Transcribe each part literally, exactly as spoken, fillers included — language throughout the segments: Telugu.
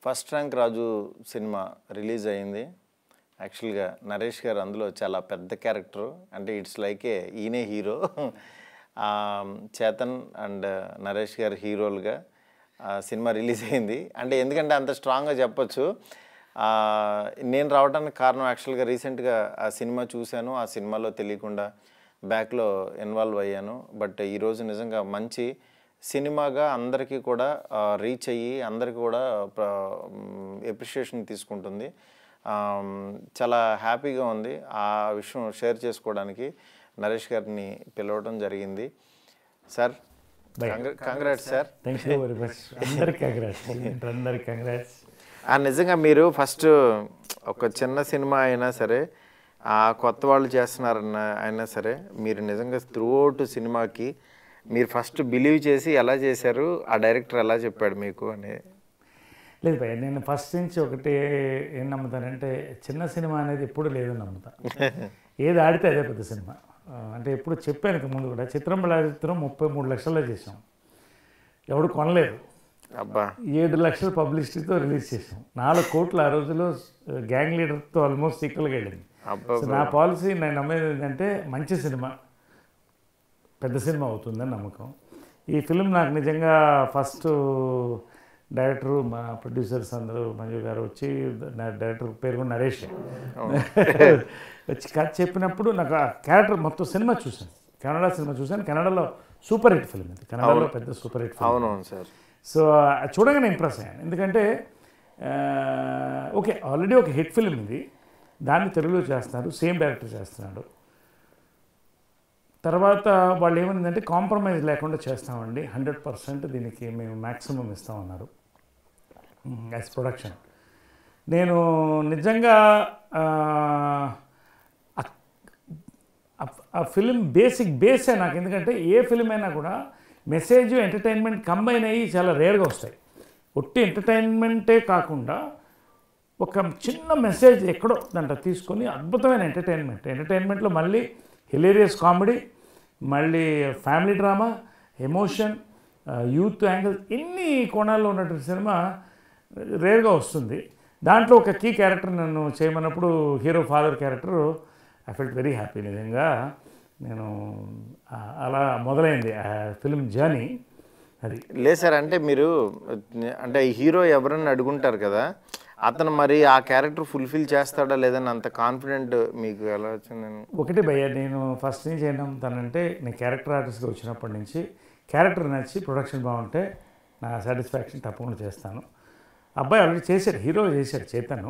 ఫస్ట్ ర్యాంక్ రాజు సినిమా రిలీజ్ అయింది. యాక్చువల్గా నరేష్ గారు అందులో చాలా పెద్ద క్యారెక్టర్, అంటే ఇట్స్ లైక్ ఏ ఈయనే హీరో. చేతన్ అండ్ నరేష్ గారు హీరోలుగా సినిమా రిలీజ్ అయింది. అంటే ఎందుకంటే అంత స్ట్రాంగ్గా చెప్పొచ్చు. నేను రావడానికి కారణం యాక్చువల్గా రీసెంట్గా ఆ సినిమా చూశాను. ఆ సినిమాలో తెలియకుండా బ్యాక్లో ఇన్వాల్వ్ అయ్యాను. బట్ ఈరోజు నిజంగా మంచి సినిమాగా అందరికీ కూడా రీచ్ అయ్యి అందరికీ కూడా ఎప్రిషియేషన్ తీసుకుంటుంది. చాలా హ్యాపీగా ఉంది. ఆ విషయం షేర్ చేసుకోవడానికి నరేష్ గారిని పిలవడం జరిగింది. Sir congrats sir. నిజంగా మీరు ఫస్ట్ ఒక చిన్న సినిమా అయినా సరే, ఆ కొత్త వాళ్ళు చేస్తున్నారన్న అయినా సరే, మీరు నిజంగా త్రూ అవుట్ సినిమాకి మీరు ఫస్ట్ బిలీవ్ చేసి ఎలా చేశారు, ఆ డైరెక్టర్ ఎలా చెప్పాడు మీకు అని? లేదు భయ్య, నేను ఫస్ట్ నుంచి ఒకటి ఏం నమ్ముతానంటే, చిన్న సినిమా అనేది ఎప్పుడు లేదని నమ్ముతా. ఏది ఆడితే అదే పెద్ద సినిమా. అంటే ఎప్పుడు చెప్పాను ముందు కూడా, చిత్రం చిత్రం ముప్పై మూడు లక్షల్లో చేసాం, ఎవడు కొనలేదు. అబ్బా, ఏడు లక్షల పబ్లిసిటీతో రిలీజ్ చేసాం. నాలుగు కోట్లు ఆ రోజులో గ్యాంగ్ లీడర్తో ఆల్మోస్ట్ ఈక్వల్గా వెళ్ళింది. నా పాలసీ నేను నమ్మేది ఏంటంటే, మంచి సినిమా పెద్ద సినిమా అవుతుందని నమ్మకం. ఈ ఫిల్మ్ నాకు నిజంగా ఫస్ట్ డైరెక్టరు, మా ప్రొడ్యూసర్స్ అందరూ మంజు గారు వచ్చి, నా డైరెక్టర్ పేరు కూడా నరేష్ వచ్చి కథ చెప్పినప్పుడు నాకు ఆ క్యారెక్టర్ మొత్తం సినిమా చూశాను. కన్నడ సినిమా చూశాను. కన్నడలో సూపర్ హిట్ ఫిల్మ్ ఇది. కన్నడలో పెద్ద సూపర్ హిట్ ఫిల్మ్. అవునవును సార్. సో చూడగానే ఇంప్రెస్ అయ్యాను. ఎందుకంటే ఓకే, ఆల్రెడీ ఒక హిట్ ఫిల్మ్ ఇది, దాన్ని తెలుగులో చేస్తున్నారు, సేమ్ డైరెక్టర్ చేస్తున్నాడు. తర్వాత వాళ్ళు ఏమైందంటే, కాంప్రమైజ్ లేకుండా చేస్తామండి, హండ్రెడ్ పర్సెంట్ దీనికి మేము మ్యాక్సిమం ఇస్తామన్నారు యాజ్ ప్రొడక్షన్. నేను నిజంగా ఆ ఫిలిం బేసిక్ బేసే నాకు. ఎందుకంటే ఏ ఫిలిం అయినా కూడా మెసేజ్ ఎంటర్టైన్మెంట్ కంబైన్ అయ్యి చాలా రేర్గా వస్తాయి. ఒట్టి ఎంటర్టైన్మెంటే కాకుండా ఒక చిన్న మెసేజ్ ఎక్కడో దాంట్లో తీసుకొని అద్భుతమైన ఎంటర్టైన్మెంట్. ఎంటర్టైన్మెంట్లో మళ్ళీ హిలేరియస్ కామెడీ, మళ్ళీ family drama, emotion, youth angle, ఇన్ని కోణాల్లో ఉన్నటువంటి సినిమా రేర్గా వస్తుంది. దాంట్లో ఒక కీ క్యారెక్టర్ నన్ను చేయమన్నప్పుడు, hero father character, I felt very happy. నిజంగా నేను అలా మొదలైంది ఆ ఫిల్మ్ జర్నీ. అది లేదు సార్, అంటే మీరు అంటే హీరో ఎవరన్నా అడుగుంటారు కదా, అతను మరి ఆ క్యారెక్టర్ ఫుల్ఫిల్ చేస్తాడా లేదని అంత కాన్ఫిడెంట్ మీకు ఎలా వచ్చింది? ఒకటి భయ్య, నేను ఫస్ట్ నుంచి ఏం నమ్ముతానంటే, నేను క్యారెక్టర్ ఆర్టిస్ట్గా వచ్చినప్పటి నుంచి క్యారెక్టర్ నచ్చి ప్రొడక్షన్ బాగుంటే నా సాటిస్ఫాక్షన్ తప్పకుండా చేస్తాను. అబ్బాయి ఆల్రెడీ చేశాడు, హీరో చేశాడు చేతను.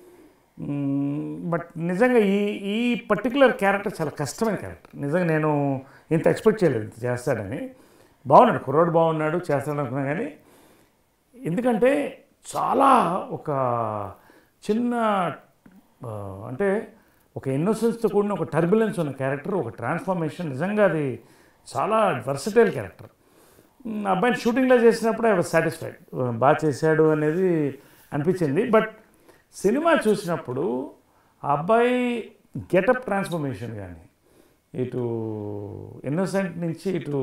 బట్ నిజంగా ఈ ఈ పర్టికులర్ క్యారెక్టర్ చాలా కష్టమైన క్యారెక్టర్. నిజంగా నేను ఇంత ఎక్స్పెక్ట్ చేయలేదు ఇంత చేస్తాడని. బాగున్నాడు, కుర్రోడు బాగున్నాడు, చేస్తాడు అనుకున్నా. కానీ ఎందుకంటే చాలా ఒక చిన్న అంటే ఒక ఇన్నోసెన్స్తో కూడిన ఒక టర్బులెన్స్ ఉన్న క్యారెక్టర్, ఒక ట్రాన్స్ఫర్మేషన్. నిజంగా అది చాలా వర్సటైల్ క్యారెక్టర్. అబ్బాయిని షూటింగ్లో చేసినప్పుడు ఐ వాజ్ సాటిస్ఫైడ్, బాగా చేశాడు అనేది అనిపించింది. బట్ సినిమా చూసినప్పుడు ఆ అబ్బాయి గెటప్ ట్రాన్స్ఫర్మేషన్ కానీ, ఇటు ఇన్నోసెంట్ నుంచి ఇటు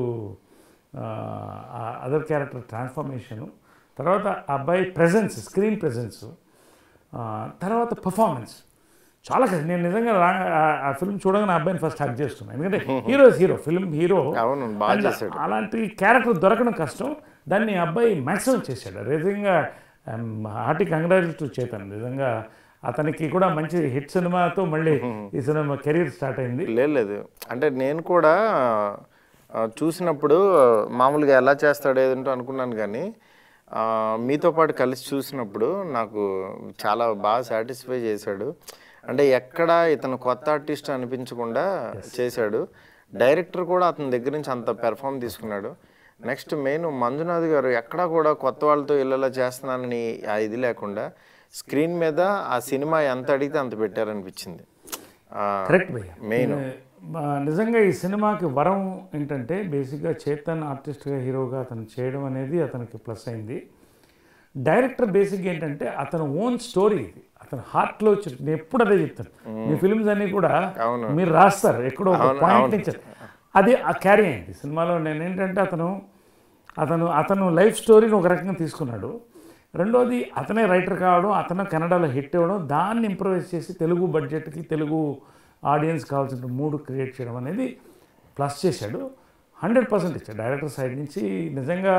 అదర్ క్యారెక్టర్ ట్రాన్స్ఫర్మేషను, తర్వాత అబ్బాయి ప్రెజెన్స్, స్క్రీన్ ప్రెజెన్స్, తర్వాత పర్ఫార్మెన్స్ చాలా కష్టం. నేను నిజంగా ఆ ఫిల్మ్ చూడగానే అబ్బాయిని ఫస్ట్ హక్ చేస్తున్నాను. ఎందుకంటే హీరో హీరో ఫిల్మ్ హీరో, అలాంటి క్యారెక్టర్ దొరకడం కష్టం. దాన్ని అబ్బాయి మ్యాక్సిమం చేశాడు. నిజంగా హార్టీ కంగ్రాచులేట్ టు చేతన్. నిజంగా అతనికి కూడా మంచి హిట్ సినిమాతో మళ్ళీ ఈ సినిమా కెరీర్ స్టార్ట్ అయింది. లేదు అంటే నేను కూడా చూసినప్పుడు మామూలుగా ఎలా చేస్తాడు ఏదంటూ అనుకున్నాను, కానీ మీతో పాటు కలిసి చూసినప్పుడు నాకు చాలా బాగా సాటిస్ఫై చేశాడు. అంటే ఎక్కడ ఇతను కొత్త ఆర్టిస్ట్ అనిపించకుండా చేశాడు. డైరెక్టర్ కూడా అతని దగ్గర నుంచి అంత పెర్ఫామ్ తీసుకున్నాడు. నెక్స్ట్ మెయిన్ మంజునాథ్ గారు ఎక్కడా కూడా కొత్త వాళ్ళతో ఇళ్ళలా చేస్తున్నానని ఆ ఇది లేకుండా స్క్రీన్ మీద ఆ సినిమా ఎంత అడిగితే అంత పెట్టారనిపించింది. కరెక్ట్ భయ్య. మెయిన్ నిజంగా ఈ సినిమాకి వరం ఏంటంటే, బేసిక్గా చేతన్ ఆర్టిస్ట్గా హీరోగా అతను చేయడం అనేది అతనికి ప్లస్ అయింది. డైరెక్టర్ బేసిక్గా ఏంటంటే అతను ఓన్ స్టోరీ ఇది, అతను హార్ట్లో వచ్చి. నేను ఎప్పుడు అదే చెప్తాను, మీ ఫిల్మ్స్ అన్నీ కూడా మీరు రాస్తారు ఎక్కడో ఒక పాయింట్ నుంచి, అది ఆ క్యారీ అయింది సినిమాలో. నేను ఏంటంటే అతను అతను అతను లైఫ్ స్టోరీని ఒక రకంగా తీసుకున్నాడు. రెండోది అతనే రైటర్ కావడం, అతను కన్నడలో హిట్ అవ్వడం, దాన్ని ఇంప్రూవైజ్ చేసి తెలుగు బడ్జెట్కి తెలుగు ఆడియన్స్ కావాల్సిన మూడు క్రియేట్ చేయడం అనేది ప్లస్ చేశాడు. హండ్రెడ్ పర్సెంట్ ఇచ్చాడు డైరెక్టర్ సైడ్ నుంచి. నిజంగా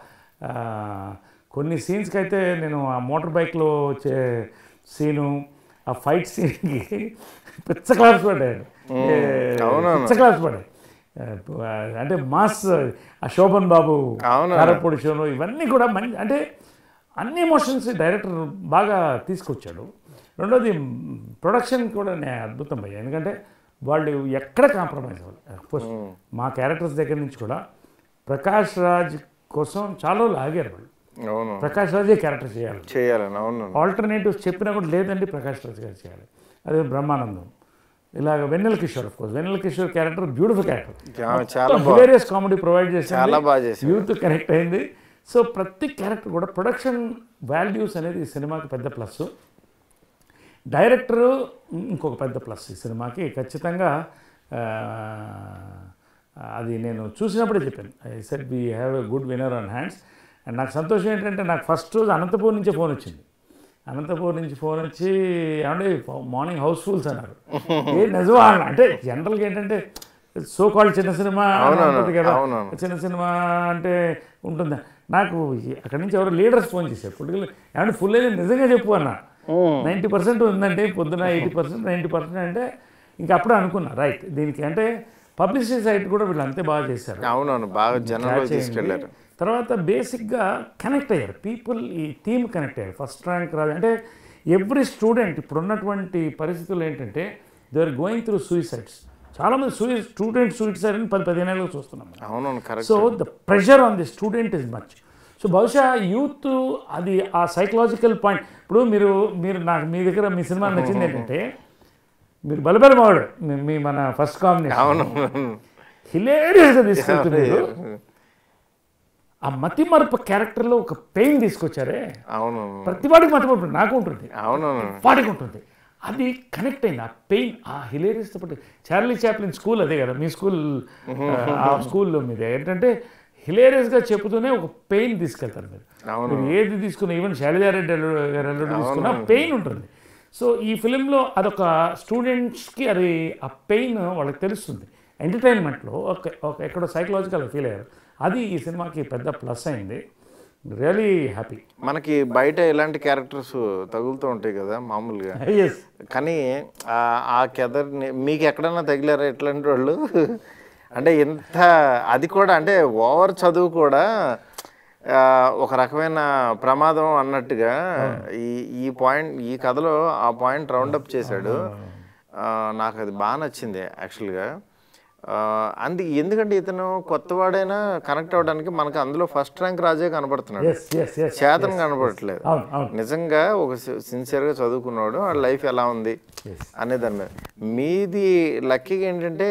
కొన్ని సీన్స్కి అయితే నేను ఆ మోటార్ బైక్లో వచ్చే సీను, ఆ ఫైట్ సీన్కి పిచ్చ క్లాస్ పడ్డాడు, పిచ్చ క్లాస్ పడ్డాడు. అంటే మాస్ ఆ శోభన్ బాబు కారపొడి షోను ఇవన్నీ కూడా మంచి, అంటే అన్ని ఎమోషన్స్ డైరెక్టర్ బాగా తీసుకొచ్చాడు. రెండోది ప్రొడక్షన్ కూడా నేను అద్భుతం పోయా, ఎందుకంటే వాళ్ళు ఎక్కడ కాంప్రమైజ్ అవ్వాలి. అఫ్కోర్స్ మా క్యారెక్టర్స్ దగ్గర నుంచి కూడా ప్రకాష్ రాజ్ కోసం చాలా రోజులు ఆగారు వాళ్ళు. ప్రకాష్ రాజే క్యారెక్టర్ చేయాలి చేయాలని అవును ఆల్టర్నేటివ్స్ చెప్పినా కూడా లేదండి ప్రకాష్ రాజ్ గారు చేయాలి. అదే బ్రహ్మానందం, ఇలాగ Vennela Kishore, of course Vennela Kishore character beautiful character, hilarious comedy provide చేసి యూత్ కనెక్ట్ అయింది. సో ప్రతి క్యారెక్టర్ కూడా ప్రొడక్షన్ వాల్యూస్ అనేది ఈ సినిమాకి పెద్ద ప్లస్. డైరెక్టరు ఇంకొక పెద్ద ప్లస్ ఈ సినిమాకి ఖచ్చితంగా. అది నేను చూసినప్పుడే చెప్పాను, I said we have a good winner on hands. And నాకు సంతోషం ఏంటంటే నాకు ఫస్ట్ రోజు అనంతపూర్ నుంచే ఫోన్ వచ్చింది. అనంతపూర్ నుంచి ఫోన్ వచ్చి ఏమంటే మార్నింగ్ హౌస్ఫుల్స్ అన్నారు. ఏ నిజమా అంటే జనరల్గా ఏంటంటే సో కాల్డ్ చిన్న సినిమా ఉంటుంది కదా, చిన్న సినిమా అంటే ఉంటుందా. నాకు అక్కడి నుంచి ఎవరు లీడర్స్ ఫోన్ చేశారు, పొలిటికల్ ఏమంటే ఫుల్ అయితే నిజంగా చెప్పు అన్న, నైంటీ పర్సెంట్ ఉందంటే పొద్దున ఎయిటీ పర్సెంట్ నైంటీ పర్సెంట్ అంటే ఇంకా అప్పుడే అనుకున్నా రైట్ దీనికి. అంటే పబ్లిసిటీ సైట్ కూడా వీళ్ళు అంతే బాగా చేశారు. అవునవును బాగా జనాలు తీసుకెళ్ళారు. తర్వాత బేసిక్గా కనెక్ట్ అయ్యారు పీపుల్, ఈ థీమ్ కనెక్ట్ అయ్యారు. ఫస్ట్ ర్యాంక్ రాజు అంటే ఎవ్రీ స్టూడెంట్ ఇప్పుడున్నటువంటి పరిస్థితులు ఏంటంటే they are going through suicides. చాలామంది సూయి స్టూడెంట్ సూయిసైడ్ అని పది పదిహేను ఏళ్ళలో చూస్తున్నాం. అవునవును correct. So the pressure on the student is much. So బహుశా యూత్ అది ఆ సైకలాజికల్ పాయింట్. ఇప్పుడు మీరు మీరు నాకు మీ దగ్గర మీ సినిమా నచ్చింది ఏంటంటే మీరు బలబలమాడు మీ మన ఫస్ట్ కాంబినేషన్ హిలేరియస్గా తీసుకెళ్తున్నారు. ఆ మతి మరపు క్యారెక్టర్లో ఒక పెయిన్ తీసుకొచ్చారే, అవును ప్రతి వాడికి మతి మరపు నాకు ఉంటుంది, అవును వాడికి ఉంటుంది. అది కనెక్ట్ అయింది ఆ పెయిన్, ఆ హిలేరియస్తో పాటు. చార్లీ చాప్లిన్ స్కూల్ అదే కదా మీ స్కూల్, ఆ స్కూల్లో మీద ఏంటంటే హిలేరియస్గా చెబుతూనే ఒక పెయిన్ తీసుకెళ్తారు మీరు. మీరు ఏది తీసుకున్నా, ఈవెన్ శైలజారెడ్డి గారు అల్లుడు తీసుకున్నా పెయిన్ ఉంటుంది. సో ఈ ఫిలింలో అదొక స్టూడెంట్స్కి అది ఆ పెయిన్ వాళ్ళకి తెలుస్తుంది. ఎంటర్టైన్మెంట్లో ఒక ఒక ఎక్కడో సైకలాజికల్ ఫీల్ అయ్యారు. అది ఈ సినిమాకి పెద్ద ప్లస్ అయింది. Really happy. మనకి బయట ఇలాంటి క్యారెక్టర్స్ తగులుతూ ఉంటాయి కదా మామూలుగా, కానీ ఆ కెదర్ని మీకు ఎక్కడన్నా తగిలారా ఇట్లాంటి వాళ్ళు? అంటే ఎంత అది కూడా అంటే ఓవర్ చదువు కూడా ఒక రకమైన ప్రమాదం అన్నట్టుగా ఈ ఈ పాయింట్ ఈ కథలో ఆ పాయింట్ రౌండప్ చేశాడు. నాకు అది బాగా నచ్చింది యాక్చువల్గా. అంది ఎందుకంటే ఇతను కొత్తవాడైనా కనెక్ట్ అవ్వడానికి మనకు అందులో ఫస్ట్ ర్యాంక్ రాజే కనబడుతున్నాడు, చేతన్ కనబడట్లేదు. నిజంగా ఒక సిన్సియర్గా చదువుకున్నాడు, ఆ లైఫ్ ఎలా ఉంది అనే దాని మీద. మీది లక్కీగా ఏంటంటే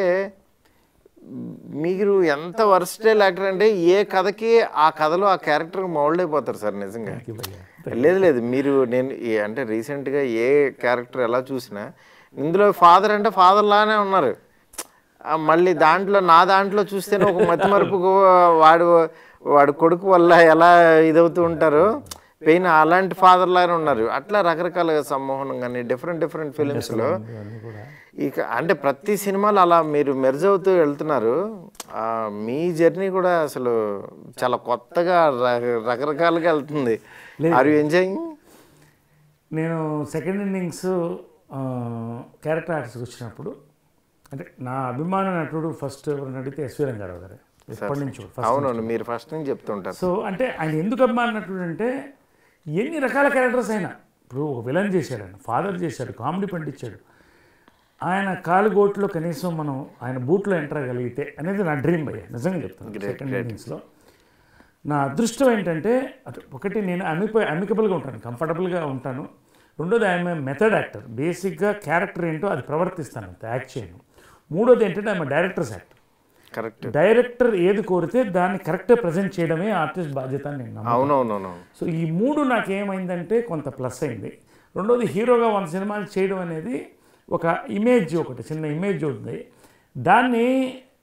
మీరు ఎంత వర్స్టైల్ యాక్టర్ అంటే ఏ కథకి ఆ కథలో ఆ క్యారెక్టర్కి మౌల్డ్ అయిపోతారు సార్ నిజంగా. లేదు లేదు మీరు నేను అంటే రీసెంట్గా ఏ క్యారెక్టర్ ఎలా చూసినా ఇందులో ఫాదర్ అంటే ఫాదర్ లానే ఉన్నారు. మళ్ళీ దాంట్లో నా దాంట్లో చూస్తేనే ఒక మతి మరుపు వాడు వాడు కొడుకు వల్ల ఎలా ఇదవుతూ ఉంటారు పెయిన్, అలాంటి ఫాదర్ లాగానే ఉన్నారు. అట్లా రకరకాలుగా సమ్మోహనం కానీ డిఫరెంట్ డిఫరెంట్ ఫిలిమ్స్లో ఇక అంటే ప్రతి సినిమాలో అలా మీరు మెర్జ్ అవుతూ వెళ్తున్నారు. మీ జర్నీ కూడా అసలు చాలా కొత్తగా రకరకాలుగా వెళ్తుంది. Are you enjoying? నేను సెకండ్ ఇన్నింగ్స్ క్యారెక్టర్ ఆర్టిస్ట్ వచ్చినప్పుడు అంటే నా అభిమాన నటుడు ఫస్ట్ ఎవరిని అడిగితే ఎస్వి రంగారావు గారు ఎప్పటి నుంచి. అవునండి మీరు ఫస్ట్ నుంచి చెప్తుంటారు. సో అంటే ఆయన ఎందుకు అభిమాన నటుడు అంటే ఎన్ని రకాల క్యారెక్టర్స్ అయినా, ఇప్పుడు ఒక విలన్ చేశాడు, ఆయన ఫాదర్ చేశాడు, కామెడీ పండించాడు. ఆయన కాలుగోట్లో కనీసం మనం ఆయన బూట్లో ఎంటర్ అవ్వగలిగితే అనేది నా డ్రీమ్ భయ్య, నిజంగా చెప్తాను. సెకండ్ ఇన్నింగ్స్లో నా అదృష్టం ఏంటంటే ఒకటి నేను అమిప అమికబుల్గా ఉంటాను, కంఫర్టబుల్గా ఉంటాను. రెండోది ఐఎమ్ మెథడ్ యాక్టర్, బేసిక్గా క్యారెక్టర్ ఏంటో అది ప్రవర్తిస్తాను, యాక్ట్ చేయను. మూడోది ఏంటంటే I'm director's actor. Correct. Director ఏది కోరితే దాన్ని కరెక్ట్గా ప్రజెంట్ చేయడమే ఆర్టిస్ట్ బాధ్యత అని నేను నమ్ముతాను. అవునవునవును. సో ఈ మూడు నాకేమైందంటే కొంత ప్లస్ అయింది. రెండోది హీరోగా వన్ సినిమాలు చేయడం అనేది ఒక ఇమేజ్, ఒకటి చిన్న ఇమేజ్ ఉంది. దాన్ని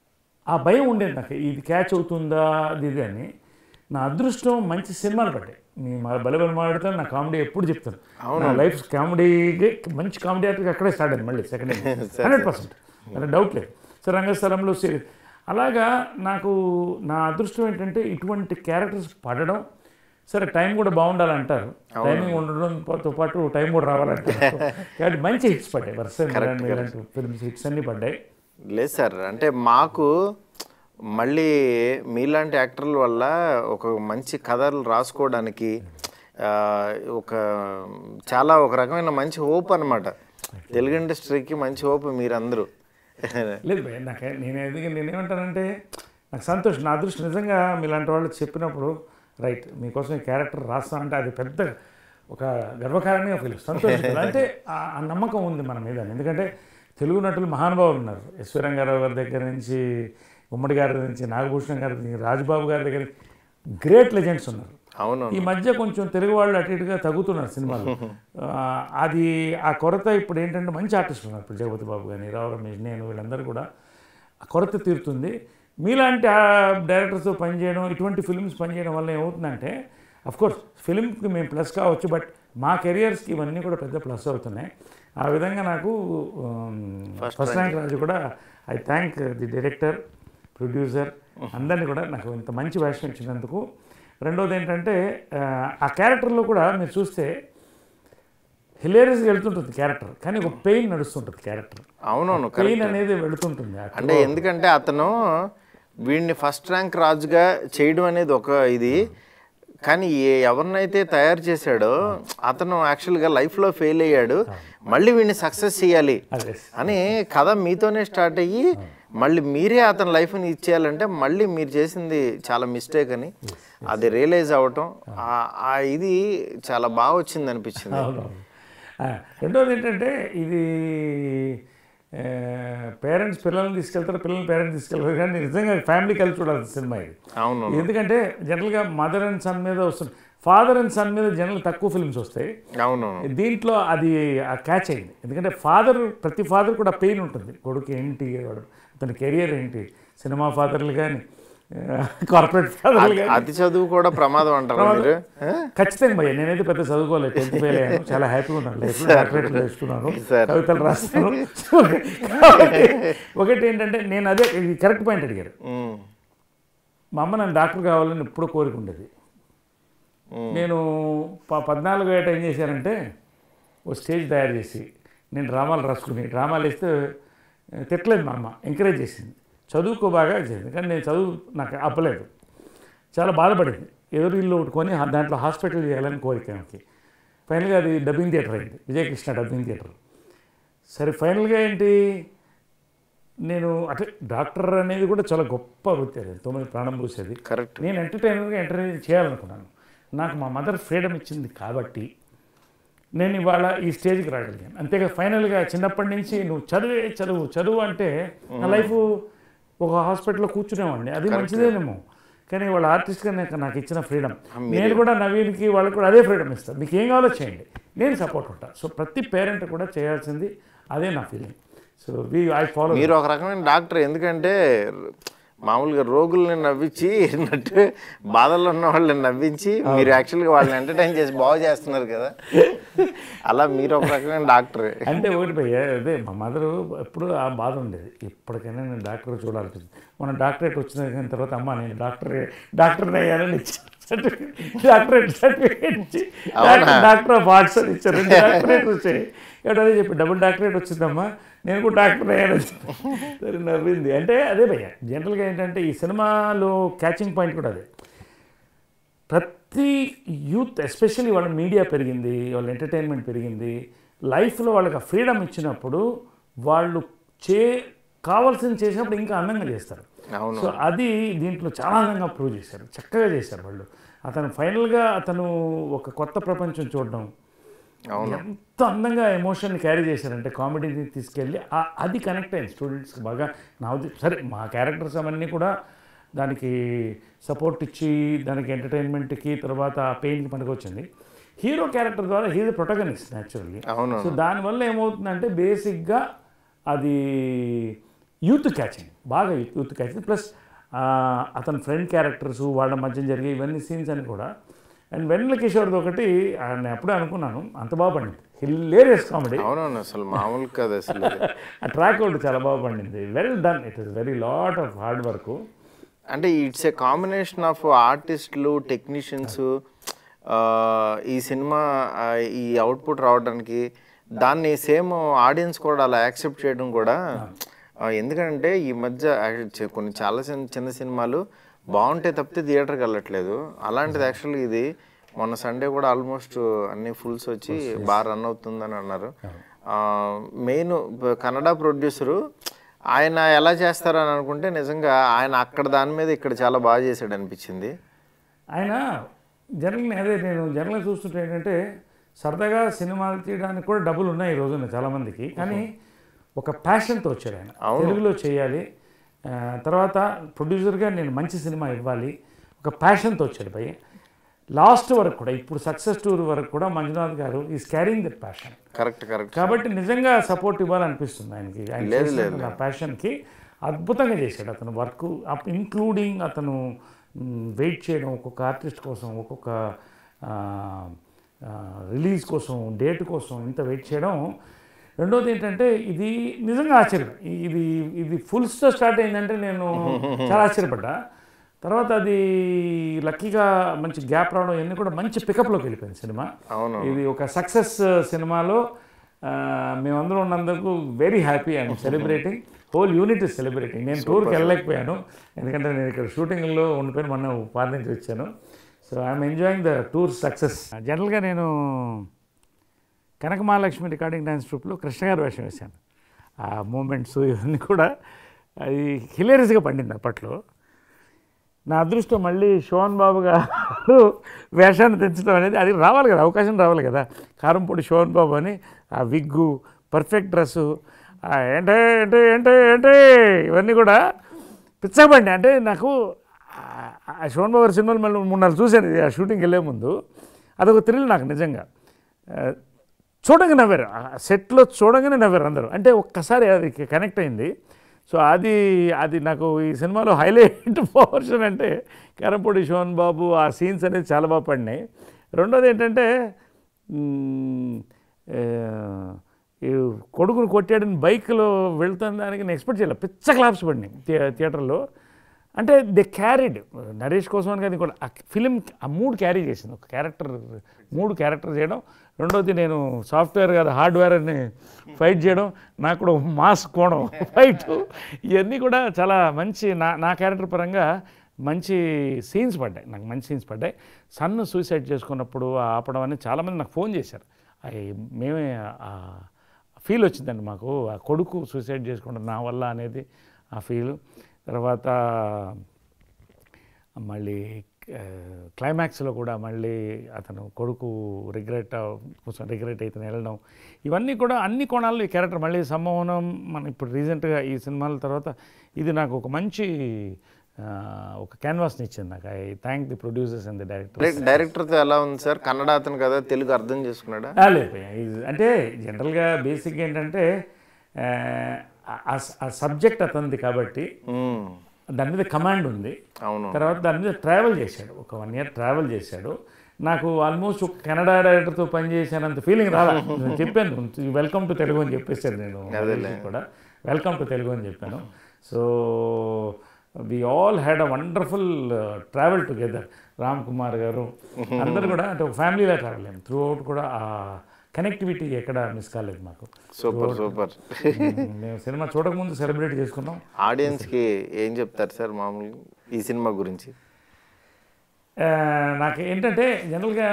ఆ భయం ఉండేది నాకు, ఇది క్యాచ్ అవుతుందా అది ఇది అని. నా అదృష్టం మంచి సినిమాలు పడ్డాయి. మీ మా బలబలి మాట్లాడుతాను నా కామెడీ ఎప్పుడు చెప్తాను నా లైఫ్ కామెడీకి మంచి కామెడీ యాక్టర్ అక్కడే స్టార్ట్ అయింది మళ్ళీ సెకండ్ హండ్రెడ్ పర్సెంట్ అలా డౌట్ లేదు. సో రంగస్థలంలో అలాగా నాకు నా అదృష్టం ఏంటంటే ఇటువంటి క్యారెక్టర్స్ పడడం. సరే టైం కూడా బాగుండాలంటారు, టైమింగ్ ఉండడంతో పాటు టైం కూడా రావాలంటారు. కాబట్టి మంచి హిట్స్ పడ్డాయి, వర్ష ఇలాంటి ఫిల్మ్స్ హిట్స్ అన్నీ పడ్డాయి. లేదు సార్, అంటే మాకు మళ్ళీ మీలాంటి యాక్టర్ల వల్ల ఒక మంచి కథలు రాసుకోవడానికి ఒక చాలా ఒక రకమైన మంచి హోప్ అనమాట. తెలుగు ఇండస్ట్రీకి మంచి హోప్ మీరందరూ. లేదు భయ, నాకు నేను ఎందుకంటే నేనేమంటానంటే నాకు సంతోషం, నా అదృష్టం నిజంగా మీలాంటి వాళ్ళు చెప్పినప్పుడు రైట్ మీకోసం ఈ క్యారెక్టర్ రాస్తా అంటే అది పెద్ద ఒక గర్వకారణంగా ఫీల్ సంతోషం. అంటే ఆ నమ్మకం ఉంది మన మీద. ఎందుకంటే తెలుగు నటులు మహానుభావులు ఉన్నారు. ఎస్వి రంగారావు గారి దగ్గర నుంచి, ఉమ్మడి గారి నుంచి, నాగభూషణం గారి నుంచి, రాజబాబు గారి దగ్గర గ్రేట్ లెజెండ్స్ ఉన్నారు. అవును, ఈ మధ్య కొంచెం తెలుగు వాళ్ళు అటు ఇటుగా తగ్గుతున్నారు సినిమాలు. అది ఆ కొరత ఇప్పుడు ఏంటంటే మంచి ఆర్టిస్టులు ఉన్నారు. ఇప్పుడు జగపతి బాబు కానీ, రావు రమేష్, నేను వీళ్ళందరూ కూడా ఆ కొరత తీరుతుంది. మీలాంటి డైరెక్టర్స్తో పనిచేయడం, ఇటువంటి ఫిల్మ్స్ పనిచేయడం వల్ల ఏమవుతుందంటే అఫ్కోర్స్ ఫిల్మ్కి మేము ప్లస్ కావచ్చు, బట్ మా కెరియర్స్కి ఇవన్నీ కూడా పెద్ద ప్లస్ అవుతున్నాయి. ఆ విధంగా నాకు ఫస్ట్ ర్యాంక్ రాజు కూడా I thank the director, producer అందరినీ కూడా నాకు ఇంత మంచి వేషం ఇచ్చినందుకు. రెండోది ఏంటంటే ఆ క్యారెక్టర్లో కూడా మీరు చూస్తే హిలేరియస్గా వెళ్తుంటుంది క్యారెక్టర్, కానీ ఒక పెయిన్ నడుస్తుంటుంది క్యారెక్టర్. అవునవును, పెయిన్ అనేది వెళుతుంటుంది. అంటే ఎందుకంటే అతను వీడిని ఫస్ట్ ర్యాంక్ రాజుగా చేయడం అనేది ఒక ఇది, కానీ ఎవరినైతే తయారు చేశాడో అతను యాక్చువల్గా లైఫ్లో ఫెయిల్ అయ్యాడు, మళ్ళీ వీడిని సక్సెస్ చేయాలి అని కథ మీతోనే స్టార్ట్ అయ్యి మళ్ళీ మీరే అతని లైఫ్ని ఇచ్చేయాలంటే మళ్ళీ మీరు చేసింది చాలా మిస్టేక్ అని అది రియలైజ్ అవ్వటం, ఆ ఇది చాలా బాగా వచ్చింది అనిపించింది. రెండోది ఏంటంటే ఇది పేరెంట్స్ పిల్లల్ని తీసుకెళ్తారు, పిల్లల్ని పేరెంట్స్ తీసుకెళ్తారు, కానీ నిజంగా ఫ్యామిలీ కలిసి చూడాలి సినిమా ఇది. అవును, ఎందుకంటే జనరల్గా మదర్ అండ్ సన్ మీద వస్తుంది, ఫాదర్ అండ్ సన్ మీద జనరల్ తక్కువ ఫిల్మ్స్ వస్తాయి. అవును, దీంట్లో అది క్యాచ్ అయింది. ఎందుకంటే ఫాదర్, ప్రతి ఫాదర్ కూడా పెయిన్ ఉంటుంది. కొడుకు ఏంటి, వాడు అతని కెరియర్ ఏంటి, సినిమా ఫాదర్లు కానీ కార్పొరేట్ ఫాదర్లు కానీ. అతి చదువు కూడా ప్రమాదం అంటారు మీరు? ఖచ్చితంగా భయ్య, నేనైతే పెద్ద చదువుకోలేదు, టెన్త్ ఫెయిల్ అయ్యాను, చాలా హ్యాపీగా ఉన్నాను లైఫ్లో, డాక్టరేట్లు వేసుకున్నాను, కవితలు రాస్తాను. ఒకటి ఏంటంటే నేను అదే కరెక్ట్ పాయింట్ అడిగారు. మా అమ్మ నన్ను డాక్టర్ కావాలని ఎప్పుడూ కోరిక ఉండేది. నేను పద్నాలుగు ఏట ఏం చేశానంటే ఓ స్టేజ్ తయారు చేసి నేను డ్రామాలు రాసుకుని, డ్రామాలు వేస్తే తిట్టలేదు మా అమ్మ, ఎంకరేజ్ చేసింది, చదువుకో బాగా చేసింది. కానీ నేను చదువు నాకు అప్పలేదు, చాలా బాధపడింది. ఎదురు ఇల్లు కొని దాంట్లో హాస్పిటల్ చేయాలని కోరిక నాకు. ఫైనల్గా అది డబ్బింగ్ థియేటర్ అయింది, విజయకృష్ణ డబ్బింగ్ థియేటర్. సరే ఫైనల్గా ఏంటి, నేను అంటే డాక్టర్ అనేది కూడా చాలా గొప్ప వృత్తి, అది తొమ్మిది ప్రాణం పూసేది. కరెక్ట్. నేను ఎంటర్టైనర్గా ఎంటర్టైన్ చేయాలనుకున్నాను. నాకు మా మదర్ ఫ్రీడమ్ ఇచ్చింది కాబట్టి నేను ఇవాళ ఈ స్టేజ్కి రాగలిగాను. అంతేగా ఫైనల్గా చిన్నప్పటి నుంచి నువ్వు చదివే చదువు చదువు అంటే నా లైఫ్ ఒక హాస్పిటల్లో కూర్చునేవాడిని, అది మంచిదేనేమో, కానీ వాళ్ళ ఆర్టిస్ట్గా నాకు నాకు ఇచ్చిన ఫ్రీడమ్, నేను కూడా నవీన్కి వాళ్ళకి కూడా అదే ఫ్రీడమ్ ఇస్తాను. మీకు ఏం కావాలో చేయండి, నేను సపోర్ట్ ఉంటాను. సో ప్రతి పేరెంట్ కూడా చేయాల్సింది అదే నా feeling. So we I follow. మీరు ఒక రకమైన డాక్టర్, ఎందుకంటే మామూలుగా రోగుల్ని నవ్వించి నట్టు బాధల్లో ఉన్న వాళ్ళని నవ్వించి మీరు యాక్చువల్గా వాళ్ళని ఎంటర్టైన్ చేసి బాగు చేస్తున్నారు కదా, అలా మీరు ఒక రకమైన డాక్టర్. అంటే ఒకటి భయ్య, అదే మా మదరు ఎప్పుడు ఆ బాధ ఉండేది, ఎప్పటికైనా నేను డాక్టర్ చూడాల్సింది. మన డాక్టరేట్ వచ్చిన తర్వాత అమ్మ నేను డాక్టర్ డాక్టర్ని అయ్యానని ఇచ్చి డాక్టరేట్ సర్టిఫికేట్ ఇచ్చి డాక్టర్ ఆఫ్ ఆర్ట్స్ అని ఇచ్చారు, రెండు డాక్టరేట్ వచ్చాయి. అదే చెప్పి డబుల్ డాక్టరేట్ వచ్చిందమ్మా, నేను కూడా డాక్టర్ అయ్యాను. సరే నవ్వింది. అంటే అదే భయ్య, జనరల్గా ఏంటంటే ఈ సినిమాలో క్యాచింగ్ పాయింట్ కూడా అదే. ప్రతి యూత్ ఎస్పెషల్లీ వాళ్ళ మీడియా పెరిగింది, వాళ్ళ ఎంటర్టైన్మెంట్ పెరిగింది, లైఫ్లో వాళ్ళకి ఆ ఫ్రీడమ్ ఇచ్చినప్పుడు వాళ్ళు చే కావాల్సింది చేసినప్పుడు ఇంకా అందంగా చేస్తారు. సో అది దీంట్లో చాలా అందంగా ప్రూవ్ చేశారు, చక్కగా చేశారు వాళ్ళు. అతను ఫైనల్గా అతను ఒక కొత్త ప్రపంచం చూడడం, ఎంత అందంగా ఎమోషన్ని క్యారీ చేశారంటే కామెడీని తీసుకెళ్ళి అది కనెక్ట్ అయింది స్టూడెంట్స్కి బాగా. నా సరే మా క్యారెక్టర్స్ అవన్నీ కూడా దానికి సపోర్ట్ ఇచ్చి దానికి ఎంటర్టైన్మెంట్కి తర్వాత పెయిన్కి పనికొచ్చింది. హీరో క్యారెక్టర్ ద్వారా హీరో ప్రొటగనిస్ట్ న్యాచురల్లీ. సో దానివల్ల ఏమవుతుందంటే బేసిక్గా అది యూత్ క్యాచింగ్, బాగా యూత్ క్యాచింగ్. ప్లస్ అతని ఫ్రెండ్ క్యారెక్టర్స్ వాళ్ళ మధ్య జరిగే ఇవన్నీ సీన్స్ అని కూడా అండ్ వెన్నెల కిషోర్ది ఒకటి నేను అప్పుడే అనుకున్నాను, అంత బాగా పండింది, హిలేరియస్ కామెడీ. అవునవును, అసలు మామూలు కాదు అసలు. ఆ ట్రాక్ ఒకటి చాలా బాగా పండింది, well done, it is very lot of hard work. అంటే ఇట్స్ ఏ కాంబినేషన్ ఆఫ్ ఆర్టిస్టులు, టెక్నీషియన్స్. ఈ సినిమా ఈ అవుట్పుట్ రావడానికి దాన్ని సేమ్ ఆడియన్స్ కూడా అలా యాక్సెప్ట్ చేయడం కూడా, ఎందుకంటే ఈ మధ్య కొన్ని చాలా చిన్న చిన్న సినిమాలు బాగుంటే తప్పితే థియేటర్కి వెళ్ళట్లేదు. అలాంటిది యాక్చువల్గా ఇది మొన్న సండే కూడా ఆల్మోస్ట్ అన్ని ఫుల్స్ వచ్చి బాగా రన్ అవుతుందని అన్నారు. మెయిన్ కన్నడ ప్రొడ్యూసరు, ఆయన ఎలా చేస్తారని అనుకుంటే నిజంగా ఆయన అక్కడ దాని మీద ఇక్కడ చాలా బాగా చేశాడు అనిపించింది. ఆయన జనరల్గా అదే నేను జనరల్గా చూస్తుంటే ఏంటంటే సరదాగా సినిమాలు తీయడానికి కూడా డబ్బులు ఉన్నాయి ఈ రోజున చాలామందికి, కానీ ఒక ప్యాషన్తో వచ్చాడు ఆయన, తెలుగులో చేయాలి, తర్వాత ప్రొడ్యూసర్గా నేను మంచి సినిమా ఇవ్వాలి, ఒక ప్యాషన్తో వచ్చాడు భయ్. లాస్ట్ వరకు కూడా, ఇప్పుడు సక్సెస్ టూర్ వరకు కూడా మంజునాథ్ గారు is carrying that passion. Correct correct కాబట్టి నిజంగా సపోర్ట్ ఇవ్వాలనిపిస్తుంది ఆయనకి, ఆయన ప్యాషన్కి. అద్భుతంగా చేశాడు అతను వర్క్, ఇంక్లూడింగ్ అతను వెయిట్ చేయడం ఒక్కొక్క ఆర్టిస్ట్ కోసం, ఒక్కొక్క రిలీజ్ కోసం, డేట్ కోసం ఇంత వెయిట్ చేయడం. రెండోది ఏంటంటే ఇది నిజంగా ఆశ్చర్యం, ఇది ఇది ఫుల్స్తో స్టార్ట్ అయిందంటే నేను చాలా ఆశ్చర్యపడ్డా. తర్వాత అది లక్కీగా మంచి గ్యాప్ రావడం, ఇవన్నీ కూడా మంచి పికప్లోకి వెళ్ళిపోయింది సినిమా. ఇది ఒక సక్సెస్ సినిమాలో మేమందరం ఉన్నందుకు very happy and celebrating, whole unit is celebrating. నేను టూర్కి వెళ్ళలేకపోయాను ఎందుకంటే నేను ఇక్కడ షూటింగ్లో ఉండిపోయిన మొన్న పార్ నుంచి వచ్చాను. So I'm enjoying the tour success. జనరల్గా నేను కనక మహాలక్ష్మి రికార్డింగ్ డ్యాన్స్ ట్రూప్లో కృష్ణ గారు వేషం వేశాను. ఆ మూమెంట్స్ ఇవన్నీ కూడా అది హిలేరియస్గా పండింది అప్పట్లో. నా అదృష్టం మళ్ళీ శోభన్ బాబు గారు వేషాన్ని తెచ్చడం అనేది, అది రావాలి కదా, అవకాశం రావాలి కదా. కారంపొడి శోభన్ బాబు అని ఆ విగ్గు, పర్ఫెక్ట్ డ్రెస్సు, ఏంటే ఏంటే ఏంటే ఏంటే ఇవన్నీ కూడా పిచ్చబండి. అంటే నాకు ఆ శోభన్ బాబు గారి సినిమాలు మళ్ళీ మూడు నాలుగు చూశాను ఆ షూటింగ్కి వెళ్ళే ముందు. అదొక థ్రిల్ నాకు నిజంగా. చూడంగా నవ్వారు, సెట్లో చూడంగానే నవ్వారు అందరూ. అంటే ఒక్కసారి అది కనెక్ట్ అయింది. సో అది అది నాకు ఈ సినిమాలో హైలైట్ పోర్షన్ అంటే కారంపొడి శోభన్ బాబు ఆ సీన్స్ అనేది చాలా బాగా పడినాయి. రెండోది ఏంటంటే ఈ కొడుకును కొట్టాడని బైక్లో వెళ్తున్న దానికి నేను ఎక్స్పెక్ట్ చేయలేదు, పిచ్చ క్లాప్స్ పడినాయి థియేటర్లో. అంటే దే క్యారీడ్ నరేష్ కోసం అని కానీ కూడా ఆ ఫిలిం ఆ మూడు క్యారీ చేసింది, ఒక క్యారెక్టర్ మూడు క్యారెక్టర్ చేయడం. రెండోది నేను సాఫ్ట్వేర్ కాదు హార్డ్వేర్ అని ఫైట్ చేయడం, నాకు కూడా మాస్ కోణం ఫైట్, ఇవన్నీ కూడా చాలా మంచి నా నా క్యారెక్టర్ పరంగా మంచి సీన్స్ పడ్డాయి, నాకు మంచి సీన్స్ పడ్డాయి. సన్ను సూసైడ్ చేసుకున్నప్పుడు ఆపడం అని చాలామంది నాకు ఫోన్ చేశారు. అవి మేమే ఫీల్ వచ్చిందండి మాకు, ఆ కొడుకు సూసైడ్ చేసుకుంటాం నా వల్ల అనేది ఆ ఫీల్. తర్వాత మళ్ళీ క్లైమాక్స్లో కూడా మళ్ళీ అతను కొడుకు రిగ్రెట్ కొంచెం రిగ్రెట్ అయితే వెళ్ళడం, ఇవన్నీ కూడా అన్ని కోణాల్లో ఈ క్యారెక్టర్ మళ్ళీ సంమోహనం మనం ఇప్పుడు రీసెంట్గా ఈ సినిమాల తర్వాత ఇది నాకు ఒక మంచి ఒక క్యాన్వాస్ని ఇచ్చింది నాకు. I thank the producers and the director. డైరెక్టర్తో ఎలా ఉంది సార్? కన్నడ అతను కదా, తెలుగు అర్థం చేసుకున్నాడా? లేదు, అంటే జనరల్గా బేసిక్గా ఏంటంటే ఆ సబ్జెక్ట్ అతనిది కాబట్టి దాని మీద కమాండ్ ఉంది. తర్వాత దాని మీద ట్రావెల్ చేశాడు, ఒక వన్ ఇయర్ ట్రావెల్ చేశాడు. నాకు ఆల్మోస్ట్ ఒక కన్నడ డైరెక్టర్తో పనిచేశానంత ఫీలింగ్ రాలా. నేను చెప్పాను వెల్కమ్ టు తెలుగు అని చెప్పేసాను, నేను కూడా వెల్కమ్ టు తెలుగు అని చెప్పాను. So we all had a wonderful travel together. Ram Kumar గారు అందరు కూడా అంటే ఒక ఫ్యామిలీలా ట్రావెల్ అయ్యాం త్రూ అవుట్ కూడా. ఆ కనెక్టివిటీ ఎక్కడ మిస్ కాలేదు మాకు. Super super. మేము సినిమా చూడకముందు సెలబ్రేట్ చేసుకున్నాం. ఆడియన్స్కి ఏం చెప్తారు సార్ మామూలుగా ఈ సినిమా గురించి? నాకు ఏంటంటే జనరల్గా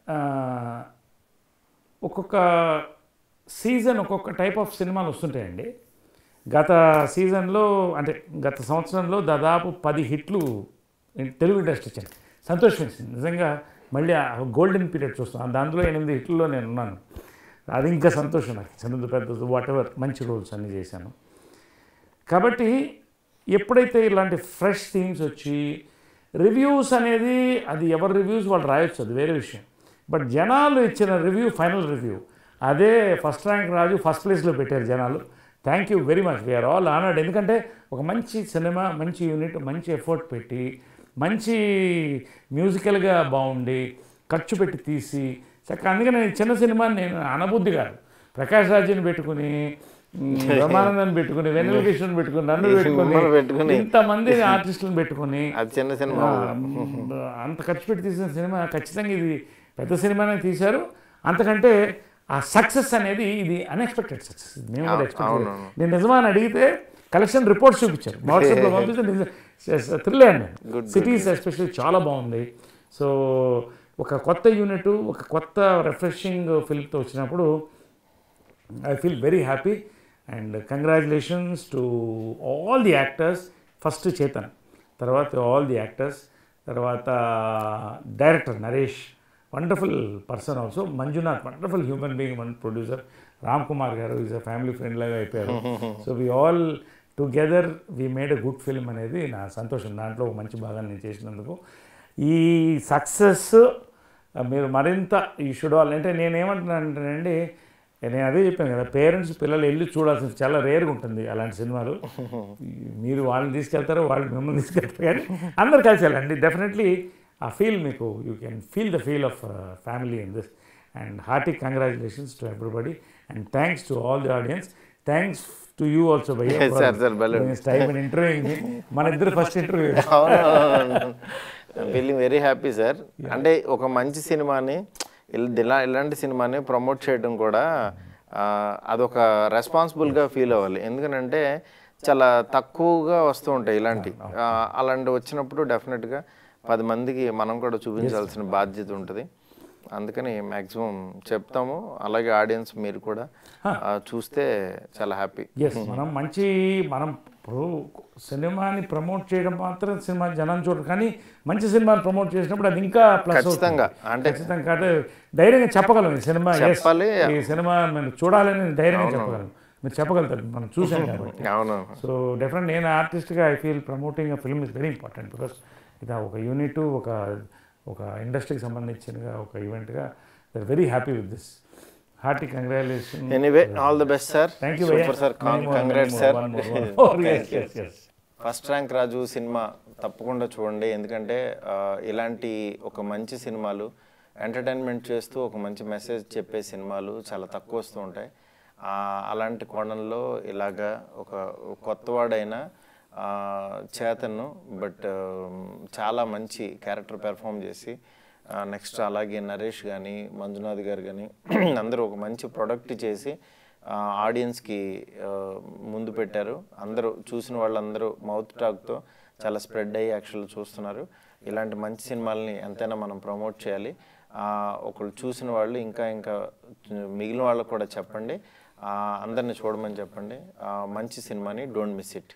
ఒక్కొక్క సీజన్ ఒక్కొక్క టైప్ ఆఫ్ సినిమాలు వస్తుంటాయండి. గత సీజన్లో అంటే గత సంవత్సరంలో దాదాపు పది హిట్లు తెలుగు ఇండస్ట్రీ వచ్చాయి. సంతోషం వేసింది నిజంగా. మళ్ళీ ఆ గోల్డెన్ పీరియడ్ చూస్తున్నాను, దాంట్లో ఎనిమిది హిట్లలో నేను ఉన్నాను. అది ఇంకా సంతోషం నాకు. చిన్నది పెద్దది వాట్ ఎవర్ మంచి రోల్స్ అన్నీ చేశాను. కాబట్టి ఎప్పుడైతే ఇలాంటి ఫ్రెష్ థీమ్స్ వచ్చి రివ్యూస్ అనేది అది ఎవరి రివ్యూస్ వాళ్ళు రాయొచ్చు, అది వేరే విషయం. బట్ జనాలు ఇచ్చిన రివ్యూ ఫైనల్ రివ్యూ అదే ఫస్ట్ ర్యాంక్ రాజు ఫస్ట్ ప్లేస్లో పెట్టారు జనాలు. Thank you very much, we're all honoured. ఎందుకంటే ఒక మంచి సినిమా, మంచి యూనిట్, మంచి ఎఫర్ట్ పెట్టి మంచి మ్యూజికల్గా బాగుండి ఖర్చు పెట్టి తీసి చక్కగా, అందుకని నేను చిన్న సినిమాని నేను అనబుద్ధి కాదు, ప్రకాష్ రాజుని పెట్టుకుని, బ్రహ్మానందాన్ని పెట్టుకుని, వెన్నెల కిషోర్ని పెట్టుకుని, నన్ను పెట్టుకుని, ఇంతమంది ఆర్టిస్టులను పెట్టుకుని చిన్న సినిమా అంత ఖర్చు పెట్టి తీసిన సినిమా ఖచ్చితంగా ఇది పెద్ద సినిమానే తీశారు. అంతకంటే ఆ సక్సెస్ అనేది ఇది అన్ఎక్స్పెక్టెడ్ సక్సెస్. మేము కూడా ఎక్స్పెక్ట్ నేను నిజమా అని అడిగితే కలెక్షన్ రిపోర్ట్స్ చూపించారు, వాట్సాప్లో పంపిస్తే థ్రిల్ అయ్యాను. సిటీస్ ఎస్పెషల్లీ చాలా బాగుంది. సో ఒక కొత్త యూనిట్, ఒక కొత్త రిఫ్రెషింగ్ ఫిల్మ్తో వచ్చినప్పుడు I feel very happy. And congratulations to all the actors. First Chetan, తర్వాత ఆల్ ది యాక్టర్స్, తర్వాత director Naresh, wonderful person also, Manjunath wonderful human being, one producer, Ram Kumar గారు ఈజ్ అ ఫ్యామిలీ ఫ్రెండ్ లాగా అయిపోయారు. So we all together we made a good film అనేది నా సంతోషం. దాంట్లో ఒక మంచి భాగాన్ని నేను చేసినందుకు. ఈ సక్సెస్ మీరు మరింత ఈ షుడ్ ఆల్, అంటే నేనేమంటున్నానంటేనండి, నేను అదే చెప్పాను కదా, పేరెంట్స్ పిల్లలు వెళ్ళి చూడాల్సింది చాలా రేర్గా ఉంటుంది అలాంటి సినిమాలు. మీరు వాళ్ళని తీసుకెళ్తారు, వాళ్ళు మిమ్మల్ని తీసుకెళ్తారు, కానీ అందరు కలిసి వెళ్ళండి. డెఫినెట్లీ ఆ ఫీల్ మీకు, you can feel the feel of family in this. And hearty congratulations to everybody and thanks to all the audience. Thanks to you also భయ్యా, టైం ఇంటర్వ్యూ. మన ఇద్దరు first interview. Feeling very happy sir. అంటే ఒక మంచి సినిమాని ఇలా ఇలాంటి సినిమాని ప్రమోట్ చేయడం కూడా అదొక రెస్పాన్సిబుల్గా ఫీల్ అవ్వాలి. ఎందుకంటే చాలా తక్కువగా వస్తూ ఉంటాయి ఇలాంటి, అలాంటి వచ్చినప్పుడు డెఫినెట్గా పది మందికి మనం కూడా చూపించాల్సిన బాధ్యత ఉంటుంది. అందుకని మ్యాక్సిమం చెప్తాము. అలాగే ఆడియన్స్ మీరు కూడా చూస్తే చాలా హ్యాపీ. ఎస్, మనం మంచి మనం ఇప్పుడు సినిమాని ప్రమోట్ చేయడం మాత్రం సినిమా జనం చూడరు, కానీ మంచి సినిమాని ప్రమోట్ చేసినప్పుడు అది ఇంకా ప్లస్ ఖచ్చితంగా. అంటే ఖచ్చితంగా అంటే ధైర్యంగా చెప్పగలం ఈ సినిమా, ఈ సినిమా మేము చూడాలని ధైర్యంగా చెప్పగలం. మీరు చెప్పగలుగుతారు, మనం చూసాం కాబట్టి. అవును. సో డెఫినెట్ నేను ఆర్టిస్ట్గా I feel promoting a film is very important, because ఇది ఒక యూనిట్, ఒక ఒక ఇండస్ట్రీకి సంబంధించినగా ఒక ఈవెంట్గా they very happy with this. Hearty congratulation. Anyway all the best sir. Thank you sir. Congrats sir. First rank Raju సినిమా తప్పకుండా చూడండి. ఎందుకంటే ఇలాంటి ఒక మంచి సినిమాలు ఎంటర్టైన్మెంట్ చేస్తూ ఒక మంచి మెసేజ్ చెప్పే సినిమాలు చాలా తక్కువ వస్తూ ఉంటాయి. అలాంటి కోణంలో ఇలాగా ఒక కొత్తవాడైన చేతను బట్ చాలా మంచి క్యారెక్టర్ పెర్ఫామ్ చేసి, నెక్స్ట్ అలాగే నరేష్ కానీ మంజునాథ్ గారు కానీ అందరూ ఒక మంచి ప్రొడక్ట్ చేసి ఆడియన్స్కి ముందు పెట్టారు. అందరూ చూసిన వాళ్ళందరూ మౌత్ టాక్తో చాలా స్ప్రెడ్ అయ్యి యాక్చువల్ చూస్తున్నారు. ఇలాంటి మంచి సినిమాలని ఎంతైనా మనం ప్రమోట్ చేయాలి. ఒకళ్ళు చూసిన వాళ్ళు ఇంకా ఇంకా మిగిలిన వాళ్ళకు కూడా చెప్పండి, అందరిని చూడమని చెప్పండి. మంచి సినిమాని డోంట్ మిస్ ఇట్.